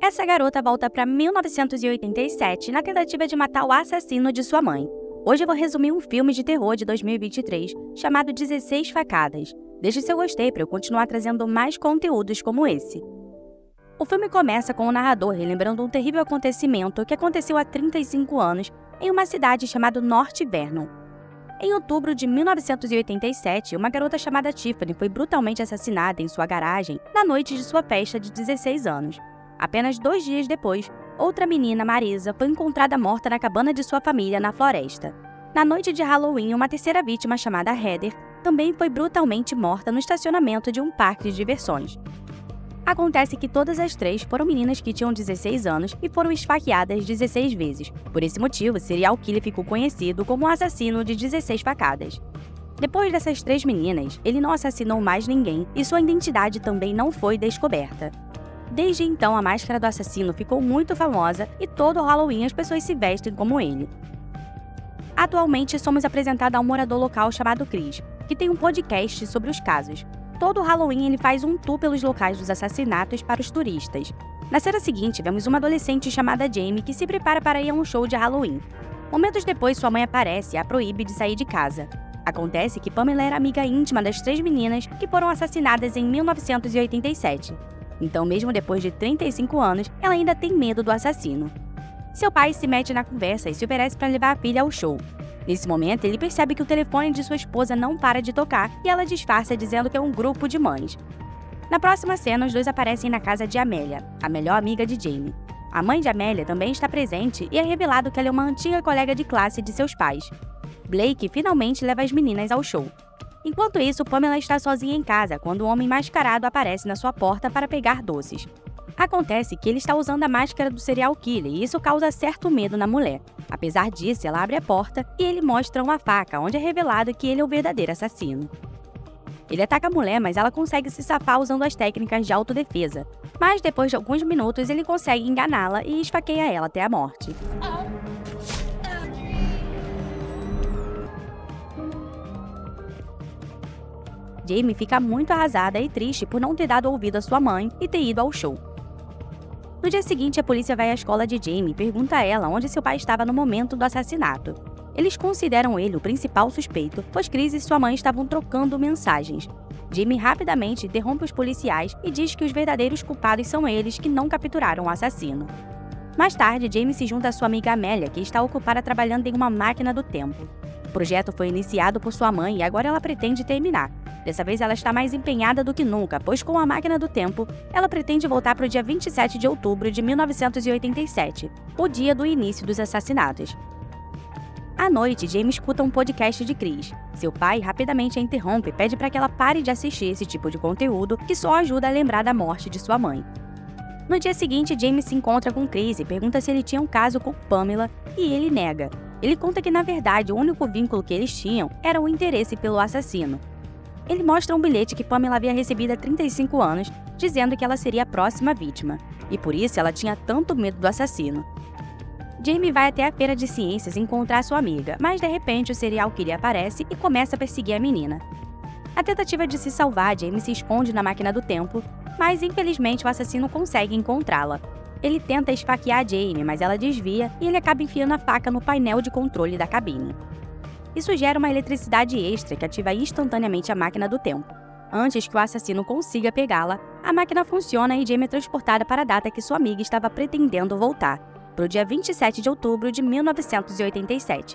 Essa garota volta para 1987 na tentativa de matar o assassino de sua mãe. Hoje eu vou resumir um filme de terror de 2023 chamado 16 Facadas. Deixe seu gostei para eu continuar trazendo mais conteúdos como esse. O filme começa com o narrador relembrando um terrível acontecimento que aconteceu há 35 anos em uma cidade chamada North Vernon. Em outubro de 1987, uma garota chamada Tiffany foi brutalmente assassinada em sua garagem na noite de sua festa de 16 anos. Apenas 2 dias depois, outra menina, Marisa, foi encontrada morta na cabana de sua família na floresta. Na noite de Halloween, uma terceira vítima chamada Heather também foi brutalmente morta no estacionamento de um parque de diversões. Acontece que todas as três foram meninas que tinham 16 anos e foram esfaqueadas 16 vezes. Por esse motivo, o serial killer ficou conhecido como o assassino de 16 facadas. Depois dessas 3 meninas, ele não assassinou mais ninguém e sua identidade também não foi descoberta. Desde então, a máscara do assassino ficou muito famosa e todo Halloween as pessoas se vestem como ele. Atualmente, somos apresentados a um morador local chamado Chris, que tem um podcast sobre os casos. Todo Halloween ele faz um tour pelos locais dos assassinatos para os turistas. Na cena seguinte, vemos uma adolescente chamada Jamie que se prepara para ir a um show de Halloween. Momentos depois, sua mãe aparece e a proíbe de sair de casa. Acontece que Pamela era amiga íntima das 3 meninas que foram assassinadas em 1987. Então, mesmo depois de 35 anos, ela ainda tem medo do assassino. Seu pai se mete na conversa e se oferece para levar a filha ao show. Nesse momento, ele percebe que o telefone de sua esposa não para de tocar e ela disfarça dizendo que é um grupo de mães. Na próxima cena, os dois aparecem na casa de Amélia, a melhor amiga de Jamie. A mãe de Amélia também está presente e é revelado que ela é uma antiga colega de classe de seus pais. Blake finalmente leva as meninas ao show. Enquanto isso, Pamela está sozinha em casa quando um homem mascarado aparece na sua porta para pegar doces. Acontece que ele está usando a máscara do serial killer e isso causa certo medo na mulher. Apesar disso, ela abre a porta e ele mostra uma faca, onde é revelado que ele é o verdadeiro assassino. Ele ataca a mulher, mas ela consegue se safar usando as técnicas de autodefesa. Mas depois de alguns minutos, ele consegue enganá-la e esfaqueia ela até a morte. Jamie fica muito arrasada e triste por não ter dado ouvido à sua mãe e ter ido ao show. No dia seguinte, a polícia vai à escola de Jamie e pergunta a ela onde seu pai estava no momento do assassinato. Eles consideram ele o principal suspeito, pois Chris e sua mãe estavam trocando mensagens. Jamie rapidamente interrompe os policiais e diz que os verdadeiros culpados são eles que não capturaram o assassino. Mais tarde, Jamie se junta à sua amiga Amélia, que está ocupada trabalhando em uma máquina do tempo. O projeto foi iniciado por sua mãe e agora ela pretende terminar. Dessa vez ela está mais empenhada do que nunca, pois com a máquina do tempo, ela pretende voltar para o dia 27 de outubro de 1987, o dia do início dos assassinatos. À noite, Jamie escuta um podcast de Chris. Seu pai rapidamente a interrompe e pede para que ela pare de assistir esse tipo de conteúdo que só ajuda a lembrar da morte de sua mãe. No dia seguinte, Jamie se encontra com Chris e pergunta se ele tinha um caso com Pamela e ele nega. Ele conta que, na verdade, o único vínculo que eles tinham era o interesse pelo assassino. Ele mostra um bilhete que Pamela havia recebido há 35 anos, dizendo que ela seria a próxima vítima, e por isso ela tinha tanto medo do assassino. Jamie vai até a feira de ciências encontrar sua amiga, mas de repente o serial killer aparece e começa a perseguir a menina. Na tentativa de se salvar, Jamie se esconde na máquina do tempo, mas infelizmente o assassino consegue encontrá-la. Ele tenta esfaquear Jamie, mas ela desvia e ele acaba enfiando a faca no painel de controle da cabine. Isso gera uma eletricidade extra que ativa instantaneamente a máquina do tempo. Antes que o assassino consiga pegá-la, a máquina funciona e Jamie é transportada para a data que sua amiga estava pretendendo voltar, para o dia 27 de outubro de 1987.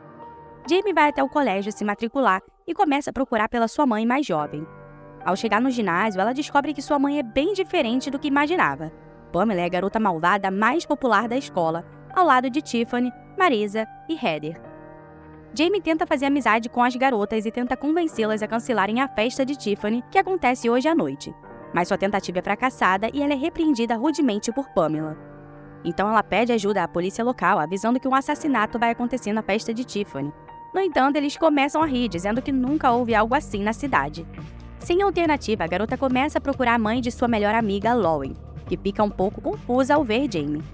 Jamie vai até o colégio se matricular e começa a procurar pela sua mãe mais jovem. Ao chegar no ginásio, ela descobre que sua mãe é bem diferente do que imaginava. Pamela é a garota malvada mais popular da escola, ao lado de Tiffany, Marisa e Heather. Jamie tenta fazer amizade com as garotas e tenta convencê-las a cancelarem a festa de Tiffany, que acontece hoje à noite. Mas sua tentativa é fracassada e ela é repreendida rudemente por Pamela. Então ela pede ajuda à polícia local, avisando que um assassinato vai acontecer na festa de Tiffany. No entanto, eles começam a rir, dizendo que nunca houve algo assim na cidade. Sem alternativa, a garota começa a procurar a mãe de sua melhor amiga, Lauren, que fica um pouco confusa ao ver Jamie.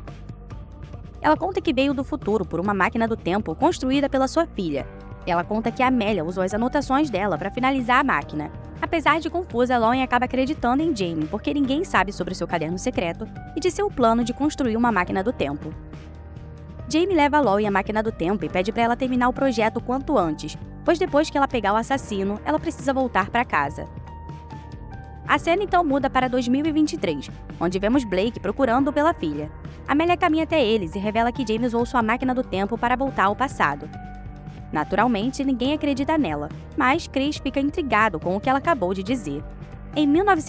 Ela conta que veio do futuro por uma máquina do tempo construída pela sua filha. Ela conta que a Amélia usou as anotações dela para finalizar a máquina. Apesar de confusa, Lauren acaba acreditando em Jamie porque ninguém sabe sobre seu caderno secreto e de seu plano de construir uma máquina do tempo. Jamie leva Lauren à máquina do tempo e pede para ela terminar o projeto o quanto antes, pois depois que ela pegar o assassino, ela precisa voltar para casa. A cena então muda para 2023, onde vemos Blake procurando pela filha. Amélia caminha até eles e revela que Jamie usou sua máquina do tempo para voltar ao passado. Naturalmente, ninguém acredita nela, mas Chris fica intrigado com o que ela acabou de dizer. Em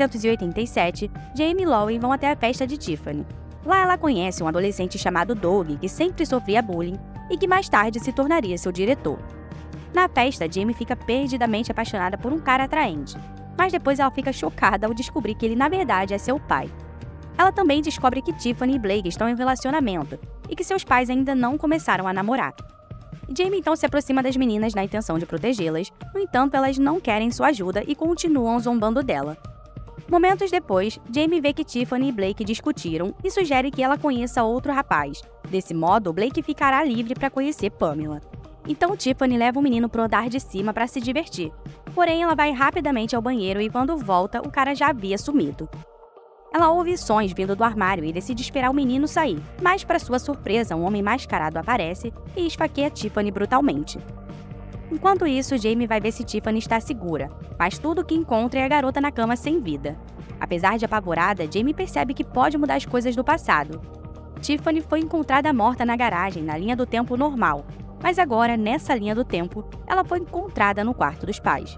1987, Jamie e Lauren vão até a festa de Tiffany. Lá ela conhece um adolescente chamado Doug, que sempre sofria bullying e que mais tarde se tornaria seu diretor. Na festa, Jamie fica perdidamente apaixonada por um cara atraente, mas depois ela fica chocada ao descobrir que ele na verdade é seu pai. Ela também descobre que Tiffany e Blake estão em um relacionamento e que seus pais ainda não começaram a namorar. Jamie então se aproxima das meninas na intenção de protegê-las, no entanto elas não querem sua ajuda e continuam zombando dela. Momentos depois, Jamie vê que Tiffany e Blake discutiram e sugere que ela conheça outro rapaz. Desse modo, Blake ficará livre para conhecer Pamela. Então Tiffany leva o menino pro andar de cima para se divertir. Porém, ela vai rapidamente ao banheiro e quando volta, o cara já havia sumido. Ela ouve sons vindo do armário e decide esperar o menino sair, mas para sua surpresa, um homem mascarado aparece e esfaqueia Tiffany brutalmente. Enquanto isso, Jamie vai ver se Tiffany está segura, mas tudo o que encontra é a garota na cama sem vida. Apesar de apavorada, Jamie percebe que pode mudar as coisas do passado. Tiffany foi encontrada morta na garagem, na linha do tempo normal, mas agora, nessa linha do tempo, ela foi encontrada no quarto dos pais.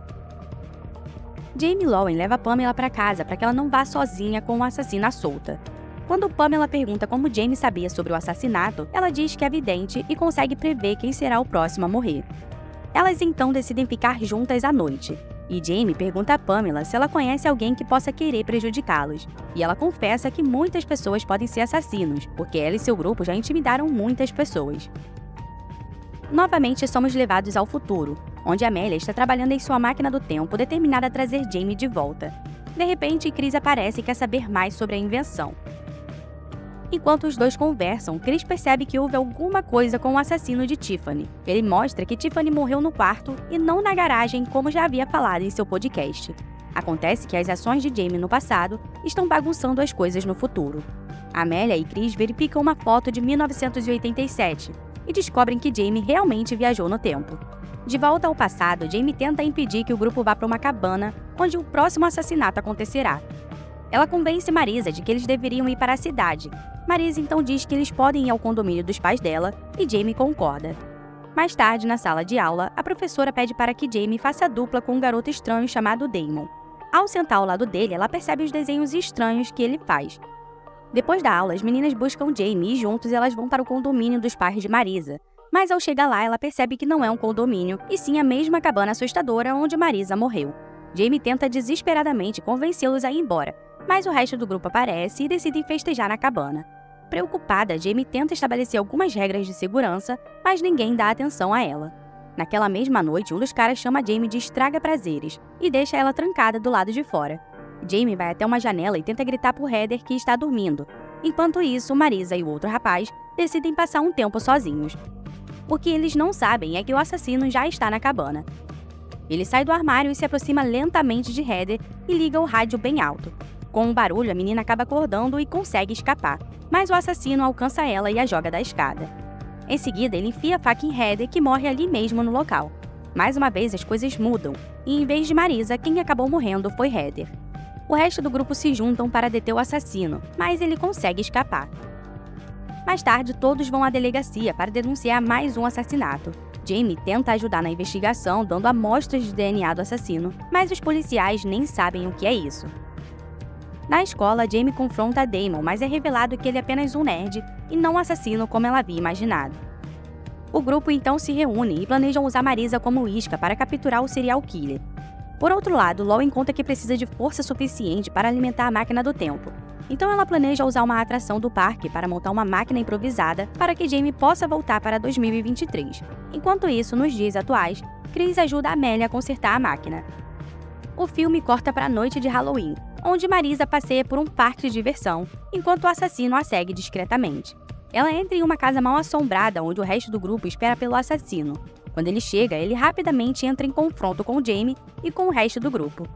Jamie e Lauren leva Pamela para casa para que ela não vá sozinha com uma assassina solta. Quando Pamela pergunta como Jamie sabia sobre o assassinato, ela diz que é vidente e consegue prever quem será o próximo a morrer. Elas então decidem ficar juntas à noite, e Jamie pergunta a Pamela se ela conhece alguém que possa querer prejudicá-los, e ela confessa que muitas pessoas podem ser assassinos, porque ela e seu grupo já intimidaram muitas pessoas. Novamente somos levados ao futuro, onde Amélia está trabalhando em sua máquina do tempo determinada a trazer Jamie de volta. De repente, Chris aparece e quer saber mais sobre a invenção. Enquanto os dois conversam, Chris percebe que houve alguma coisa com o assassino de Tiffany. Ele mostra que Tiffany morreu no quarto e não na garagem, como já havia falado em seu podcast. Acontece que as ações de Jamie no passado estão bagunçando as coisas no futuro. Amélia e Chris verificam uma foto de 1987 e descobrem que Jamie realmente viajou no tempo. De volta ao passado, Jamie tenta impedir que o grupo vá para uma cabana onde o próximo assassinato acontecerá. Ela convence Marisa de que eles deveriam ir para a cidade. Marisa então diz que eles podem ir ao condomínio dos pais dela e Jamie concorda. Mais tarde, na sala de aula, a professora pede para que Jamie faça dupla com um garoto estranho chamado Damon. Ao sentar ao lado dele, ela percebe os desenhos estranhos que ele faz. Depois da aula, as meninas buscam Jamie e juntos elas vão para o condomínio dos pais de Marisa. Mas ao chegar lá, ela percebe que não é um condomínio, e sim a mesma cabana assustadora onde Marisa morreu. Jamie tenta desesperadamente convencê-los a ir embora, mas o resto do grupo aparece e decidem festejar na cabana. Preocupada, Jamie tenta estabelecer algumas regras de segurança, mas ninguém dá atenção a ela. Naquela mesma noite, um dos caras chama Jamie de estraga-prazeres e deixa ela trancada do lado de fora. Jamie vai até uma janela e tenta gritar por Heather que está dormindo. Enquanto isso, Marisa e o outro rapaz decidem passar um tempo sozinhos. O que eles não sabem é que o assassino já está na cabana. Ele sai do armário e se aproxima lentamente de Heather e liga o rádio bem alto. Com um barulho, a menina acaba acordando e consegue escapar, mas o assassino alcança ela e a joga da escada. Em seguida, ele enfia a faca em Heather, que morre ali mesmo no local. Mais uma vez, as coisas mudam, e em vez de Marisa, quem acabou morrendo foi Heather. O resto do grupo se juntam para deter o assassino, mas ele consegue escapar. Mais tarde, todos vão à delegacia para denunciar mais um assassinato. Jamie tenta ajudar na investigação, dando amostras de DNA do assassino, mas os policiais nem sabem o que é isso. Na escola, Jamie confronta Damon, mas é revelado que ele é apenas um nerd e não um assassino como ela havia imaginado. O grupo então se reúne e planejam usar Marisa como isca para capturar o serial killer. Por outro lado, Lauren conta que precisa de força suficiente para alimentar a máquina do tempo. Então ela planeja usar uma atração do parque para montar uma máquina improvisada para que Jamie possa voltar para 2023. Enquanto isso, nos dias atuais, Chris ajuda a Amélia a consertar a máquina. O filme corta para a noite de Halloween, onde Marisa passeia por um parque de diversão, enquanto o assassino a segue discretamente. Ela entra em uma casa mal assombrada onde o resto do grupo espera pelo assassino. Quando ele chega, ele rapidamente entra em confronto com Jamie e com o resto do grupo.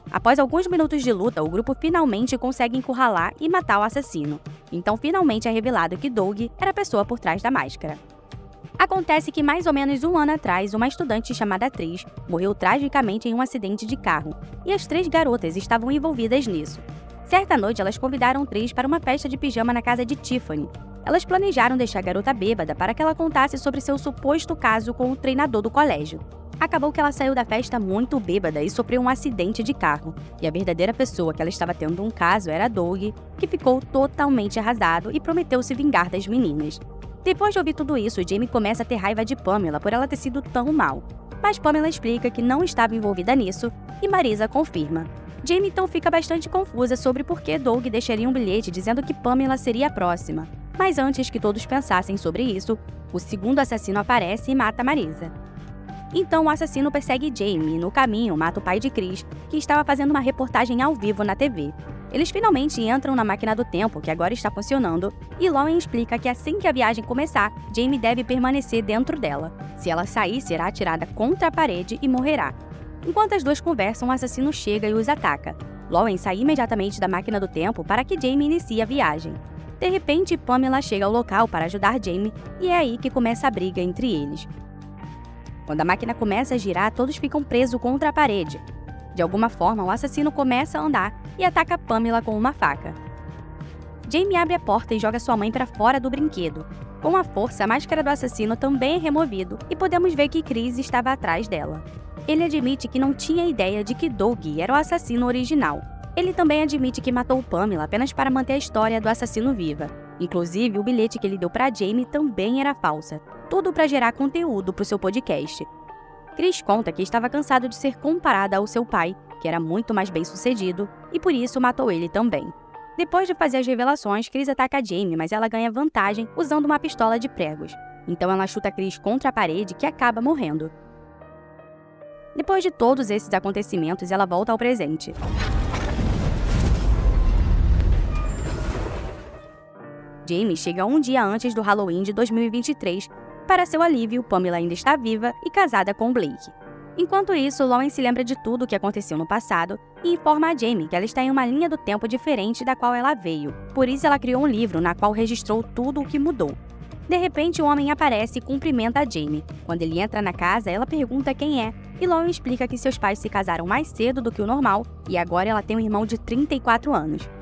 Após alguns minutos de luta, o grupo finalmente consegue encurralar e matar o assassino. Então finalmente é revelado que Doug era a pessoa por trás da máscara. Acontece que mais ou menos um ano atrás, uma estudante chamada Trish morreu tragicamente em um acidente de carro, e as 3 garotas estavam envolvidas nisso. Certa noite, elas convidaram Trish para uma festa de pijama na casa de Tiffany. Elas planejaram deixar a garota bêbada para que ela contasse sobre seu suposto caso com o treinador do colégio. Acabou que ela saiu da festa muito bêbada e sofreu um acidente de carro, e a verdadeira pessoa que ela estava tendo um caso era Doug, que ficou totalmente arrasado e prometeu se vingar das meninas. Depois de ouvir tudo isso, Jamie começa a ter raiva de Pamela por ela ter sido tão mal. Mas Pamela explica que não estava envolvida nisso, e Marisa confirma. Jamie então fica bastante confusa sobre por que Doug deixaria um bilhete dizendo que Pamela seria a próxima. Mas antes que todos pensassem sobre isso, o segundo assassino aparece e mata Marisa. Então o assassino persegue Jamie e no caminho mata o pai de Chris, que estava fazendo uma reportagem ao vivo na TV. Eles finalmente entram na máquina do tempo, que agora está funcionando, e Lauren explica que assim que a viagem começar, Jamie deve permanecer dentro dela. Se ela sair, será atirada contra a parede e morrerá. Enquanto as duas conversam, o assassino chega e os ataca. Lauren sai imediatamente da máquina do tempo para que Jamie inicie a viagem. De repente, Pamela chega ao local para ajudar Jamie, e é aí que começa a briga entre eles. Quando a máquina começa a girar, todos ficam presos contra a parede. De alguma forma, o assassino começa a andar e ataca Pamela com uma faca. Jamie abre a porta e joga sua mãe para fora do brinquedo. Com a força, a máscara do assassino também é removido e podemos ver que Chris estava atrás dela. Ele admite que não tinha ideia de que Doug era o assassino original. Ele também admite que matou Pamela apenas para manter a história do assassino viva. Inclusive, o bilhete que ele deu para Jamie também era falsa. Tudo para gerar conteúdo para o seu podcast. Chris conta que estava cansado de ser comparada ao seu pai, que era muito mais bem-sucedido, e por isso matou ele também. Depois de fazer as revelações, Chris ataca Jamie, mas ela ganha vantagem usando uma pistola de pregos. Então ela chuta Chris contra a parede, que acaba morrendo. Depois de todos esses acontecimentos, ela volta ao presente. Jamie chega um dia antes do Halloween de 2023. Para seu alívio, Pamela ainda está viva e casada com Blake. Enquanto isso, Lauren se lembra de tudo o que aconteceu no passado e informa a Jamie que ela está em uma linha do tempo diferente da qual ela veio. Por isso, ela criou um livro na qual registrou tudo o que mudou. De repente, um homem aparece e cumprimenta a Jamie. Quando ele entra na casa, ela pergunta quem é, e Lauren explica que seus pais se casaram mais cedo do que o normal e agora ela tem um irmão de 34 anos.